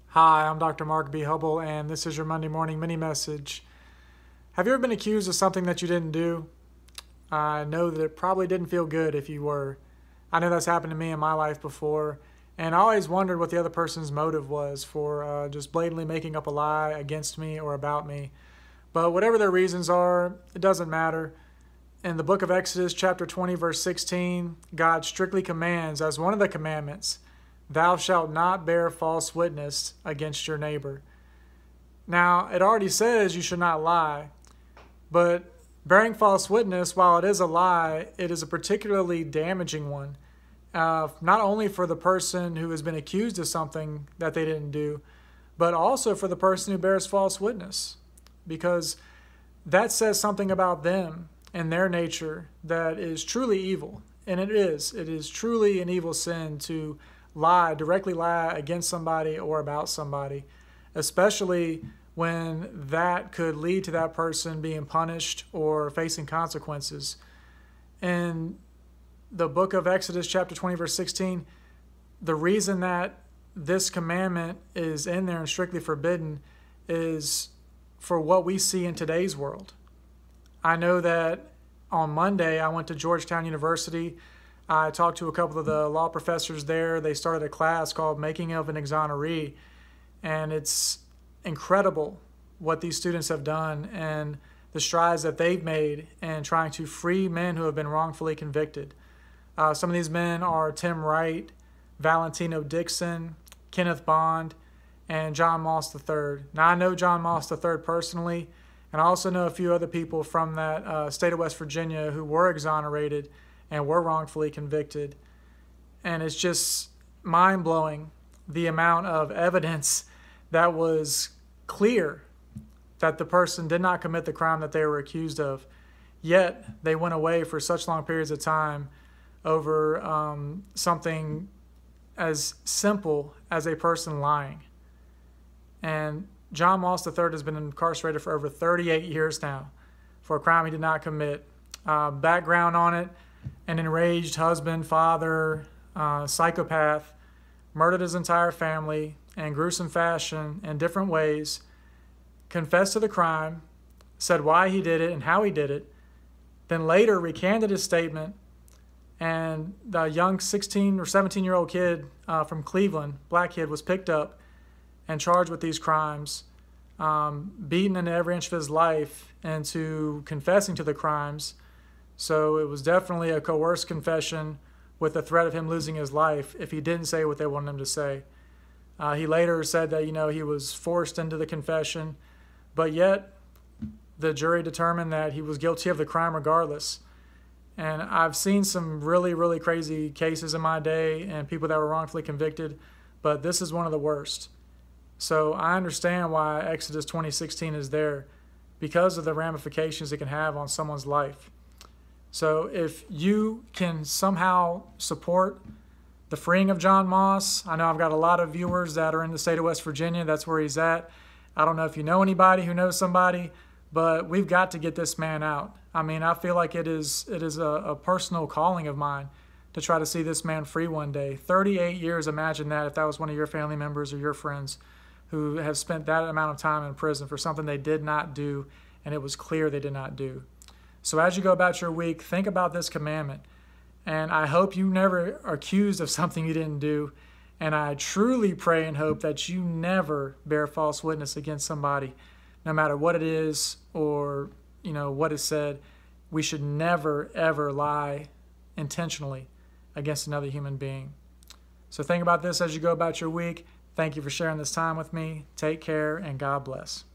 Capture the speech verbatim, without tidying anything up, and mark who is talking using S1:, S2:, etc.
S1: Hi, I'm Doctor Mark B. Hubble, and this is your Monday morning mini message. Have you ever been accused of something that you didn't do? I know that it probably didn't feel good if you were. I know that's happened to me in my life before, and I always wondered what the other person's motive was for uh, just blatantly making up a lie against me or about me. But whatever their reasons are, it doesn't matter. In the book of Exodus, chapter twenty, verse sixteen, God strictly commands, as one of the commandments, "Thou shalt not bear false witness against your neighbor." Now, it already says you should not lie, but bearing false witness, while it is a lie, it is a particularly damaging one, uh, not only for the person who has been accused of something that they didn't do, but also for the person who bears false witness, because that says something about them and their nature that is truly evil. And it is. It is truly an evil sin to lie, directly lie against somebody or about somebody, especially when that could lead to that person being punished or facing consequences. In the book of Exodus, chapter twenty, verse sixteen, the reason that this commandment is in there and strictly forbidden is for what we see in today's world. I know that on Monday I went to Georgetown University. I talked to a couple of the law professors there. They started a class called Making of an Exoneree, and it's incredible what these students have done and the strides that they've made in trying to free men who have been wrongfully convicted. Uh, some of these men are Tim Wright, Valentino Dixon, Kenneth Bond, and John Moss the third. Now, I know John Moss the third personally, and I also know a few other people from that uh, state of West Virginia who were exonerated and were wrongfully convicted. And it's just mind-blowing the amount of evidence that was clear that the person did not commit the crime that they were accused of, yet they went away for such long periods of time over um, something as simple as a person lying. And John Moss the third has been incarcerated for over thirty-eight years now for a crime he did not commit. Uh, background on it: an enraged husband, father, uh, psychopath, murdered his entire family in gruesome fashion in different ways, confessed to the crime, said why he did it and how he did it, then later recanted his statement, and the young sixteen or seventeen-year-old kid uh, from Cleveland, black kid, was picked up and charged with these crimes, um, beaten into every inch of his life into confessing to the crimes. So it was definitely a coerced confession with the threat of him losing his life if he didn't say what they wanted him to say. Uh, he later said that, you know, he was forced into the confession, but yet the jury determined that he was guilty of the crime regardless. And I've seen some really, really crazy cases in my day and people that were wrongfully convicted, but this is one of the worst. So I understand why Exodus twenty sixteen is there, because of the ramifications it can have on someone's life. So if you can somehow support the freeing of John Moss, I know I've got a lot of viewers that are in the state of West Virginia. That's where he's at. I don't know if you know anybody who knows somebody, but we've got to get this man out. I mean, I feel like it is it is a, a personal calling of mine to try to see this man free one day. thirty-eight years, imagine that if that was one of your family members or your friends who have spent that amount of time in prison for something they did not do, and it was clear they did not do. So as you go about your week, think about this commandment. And I hope you never are accused of something you didn't do. And I truly pray and hope that you never bear false witness against somebody, no matter what it is or, you know, what is said. We should never, ever lie intentionally against another human being. So think about this as you go about your week. Thank you for sharing this time with me. Take care, and God bless.